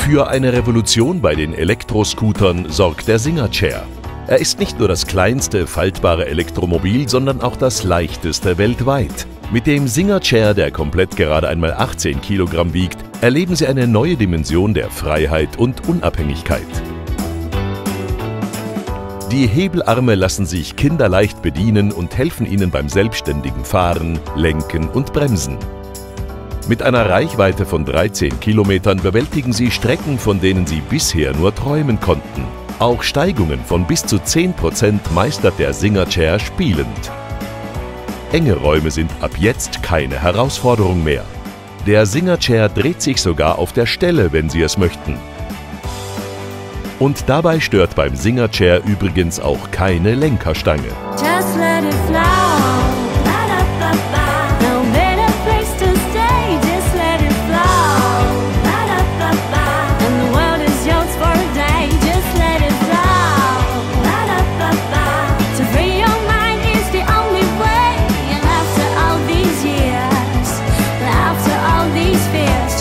Für eine Revolution bei den Elektroscootern sorgt der Singer Chair. Er ist nicht nur das kleinste faltbare Elektromobil, sondern auch das leichteste weltweit. Mit dem Singer Chair, der komplett gerade einmal 18 Kilogramm wiegt, erleben Sie eine neue Dimension der Freiheit und Unabhängigkeit. Die Hebelarme lassen sich kinderleicht bedienen und helfen Ihnen beim selbstständigen Fahren, Lenken und Bremsen. Mit einer Reichweite von 13 Kilometern bewältigen Sie Strecken, von denen Sie bisher nur träumen konnten. Auch Steigungen von bis zu 10% meistert der Singer Chair spielend. Enge Räume sind ab jetzt keine Herausforderung mehr. Der Singer Chair dreht sich sogar auf der Stelle, wenn Sie es möchten. Und dabei stört beim Singer Chair übrigens auch keine Lenkerstange. Just let it flow. No better place to stay. Just let it flow. And the world is yours for a day. Just let it flow. To free your mind is the only way. And after all these years, and after all these fears,